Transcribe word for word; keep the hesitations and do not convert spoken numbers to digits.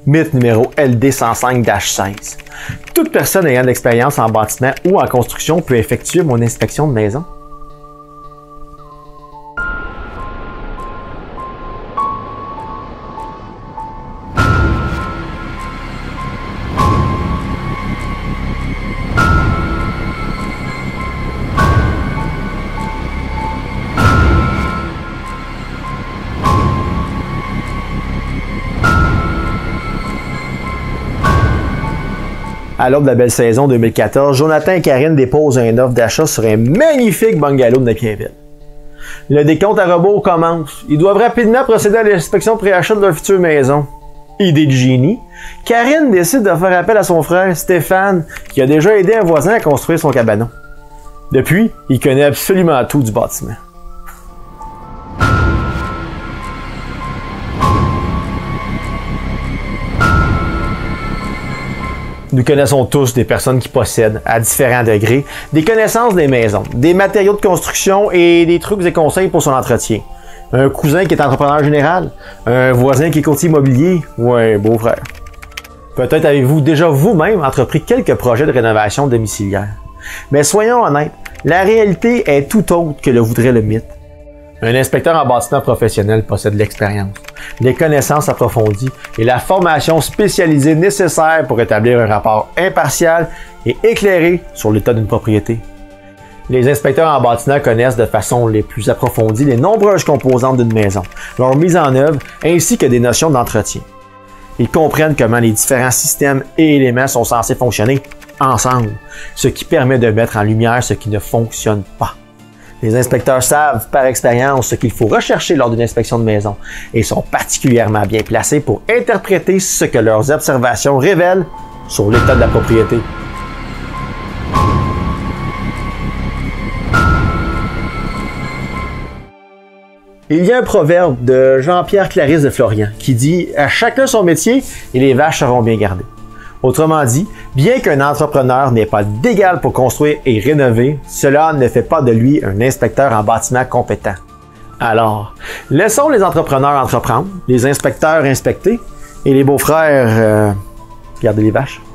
Mythe numéro L D cent cinq seize. Toute personne ayant de l'expérience en bâtiment ou en construction peut effectuer mon inspection de maison. À l'aube de la belle saison deux mille quatorze, Jonathan et Karine déposent une offre d'achat sur un magnifique bungalow de Napierville. Le décompte à rebours commence. Ils doivent rapidement procéder à l'inspection pré-achat de leur future maison. Idée de génie, Karine décide de faire appel à son frère Stéphane, qui a déjà aidé un voisin à construire son cabanon. Depuis, il connaît absolument tout du bâtiment. Nous connaissons tous des personnes qui possèdent, à différents degrés, des connaissances des maisons, des matériaux de construction et des trucs et conseils pour son entretien. Un cousin qui est entrepreneur général, un voisin qui est courtier immobilier ou un beau-frère. Peut-être avez-vous déjà vous-même entrepris quelques projets de rénovation domiciliaire. Mais soyons honnêtes, la réalité est tout autre que le voudrait le mythe. Un inspecteur en bâtiment professionnel possède l'expérience, les connaissances approfondies et la formation spécialisée nécessaire pour établir un rapport impartial et éclairé sur l'état d'une propriété. Les inspecteurs en bâtiment connaissent de façon les plus approfondies les nombreuses composantes d'une maison, leur mise en œuvre ainsi que des notions d'entretien. Ils comprennent comment les différents systèmes et éléments sont censés fonctionner ensemble, ce qui permet de mettre en lumière ce qui ne fonctionne pas. Les inspecteurs savent par expérience ce qu'il faut rechercher lors d'une inspection de maison et sont particulièrement bien placés pour interpréter ce que leurs observations révèlent sur l'état de la propriété. Il y a un proverbe de Jean-Pierre Clarisse de Florian qui dit « À chacun son métier et les vaches seront bien gardées ». Autrement dit, bien qu'un entrepreneur n'ait pas d'égal pour construire et rénover, cela ne fait pas de lui un inspecteur en bâtiment compétent. Alors, laissons les entrepreneurs entreprendre, les inspecteurs inspecter et les beaux-frères euh, garder les vaches.